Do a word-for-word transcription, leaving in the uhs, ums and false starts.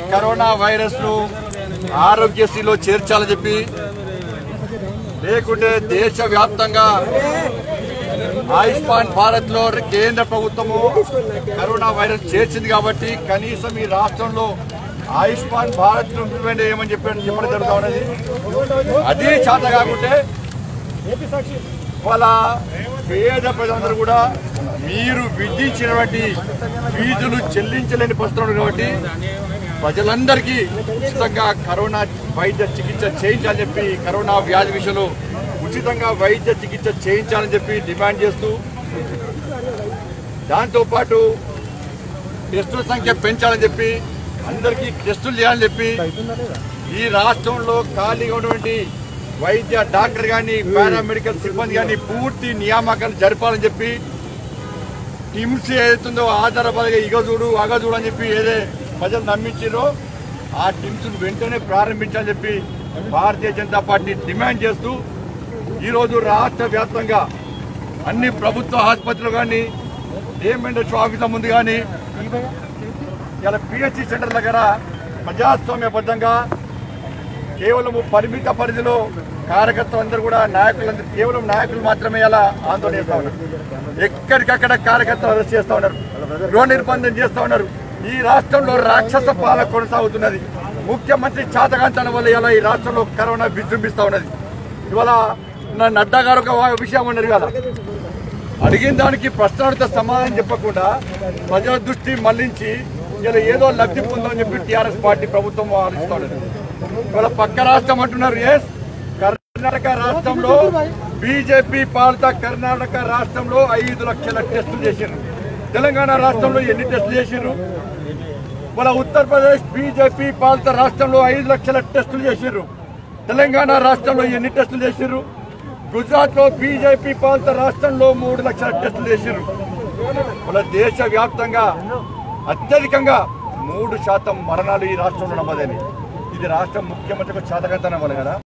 Corona virus ను ఆరోగ్యశ్రీలో చేర్చాలని చెప్పి లేకుంటే దేశవ్యాప్తంగా ఆయుష్మాన్ భారత్ లో కేంద్ర ప్రభుత్వము కరోనా వైరస్ చేర్చింది కాబట్టి కనీసం ఈ రాష్ట్రంలో ఆయుష్మాన్ భారత్ ను ఇంప్లిమెంట్ చేయమని చెప్పి చెప్పడం జరుగుతా ఉన్నది. అది చేత కాకుంటే వాళ్ళ పేద ప్రజలందరూ కూడా మీరు విధించినటువంటి ఫీజులు చెల్లించలేని పరిస్థితులు కాబట్టి ప్రజలందరికీ ఉచితంగా కరోనా వైద్య చికిత్స చేయించాలని చెప్పి కరోనా వ్యాధి విషయంలో ఉచితంగా వైద్య చికిత్స చేయించాలని చెప్పి డిమాండ్ చేస్తూ దాంతోపాటు టెస్టుల సంఖ్య పెంచాలని చెప్పి అందరికీ టెస్టులు చేయాలని చెప్పి ఈ రాష్ట్రంలో ఖాళీగా ఉన్నటువంటి వైద్య డాక్టర్ కానీ పారామెడికల్ సిబ్బంది కానీ పూర్తి నియామకాలు జరపాలని చెప్పి టిమ్స్ ఏదైతుందో ఆధారపడగా ఇగజూడు అగజూడు అని చెప్పి ఏదే ప్రజలు నమ్మించారో ఆ టిమ్స్ వెంటనే ప్రారంభించాలని చెప్పి భారతీయ జనతా పార్టీ డిమాండ్ చేస్తూ ఈరోజు రాష్ట్ర వ్యాప్తంగా అన్ని ప్రభుత్వ ఆసుపత్రులు కానీ ఏమెండెస్ ఆఫీసుల ముందు కానీ ఇలా పిహెచ్సి సెంటర్ దగ్గర ప్రజాస్వామ్యబద్ధంగా కేవలం పరిమిత పరిధిలో కార్యకర్తలందరూ కూడా నాయకులందరూ కేవలం నాయకులు మాత్రమే ఇలా ఆందోళన చేస్తూ ఉన్నారు. ఎక్కడికక్కడ కార్యకర్తలు అరెస్ట్ చేస్తూ ఉన్నారు, గృహ నిర్బంధం చేస్తూ ఉన్నారు. ఈ రాష్ట్రంలో రాక్షస పాలన కొనసాగుతున్నది. ముఖ్యమంత్రి చాతకాంతన వల్ల ఇలా ఈ రాష్ట్రంలో కరోనా విజృంభిస్తూ ఉన్నది. ఇవాళ నా నడ్డా గారు ఒక విషయం ఉన్నారు, ఇవాళ అడిగిన దానికి ప్రశ్నలతో సమాధానం చెప్పకుండా ప్రజల దృష్టి మళ్లించి ఇలా ఏదో లబ్ధి పొందని చెప్పి టీఆర్ఎస్ పార్టీ ప్రభుత్వం ఆలోచిస్తూ ఉన్నది. ఇవాళ పక్క రాష్ట్రం అంటున్నారు. ఎస్, కర్ణాటక రాష్ట్రంలో బీజేపీ పాలిత కర్ణాటక రాష్ట్రంలో ఐదు లక్షల టెస్టులు చేశారు. తెలంగాణ రాష్ట్రంలో ఎన్ని టెస్టులు చేశారు? మన ఉత్తరప్రదేశ్ బీజేపీ పాలిత రాష్ట్రంలో ఐదు లక్షల టెస్టులు చేశారు. తెలంగాణ రాష్ట్రంలో ఎన్ని టెస్టులు చేశారు? గుజరాత్ లో బీజేపీ పాలిత రాష్ట్రంలో మూడు లక్షల టెస్టులు చేశారు. మన దేశ వ్యాప్తంగా అత్యధికంగా మూడు శాతం మరణాలు ఈ రాష్ట్రంలో నమోదైనవి. ఇది రాష్ట్ర ముఖ్యమంత్రికి చేతకంతనం వల్ల కదా.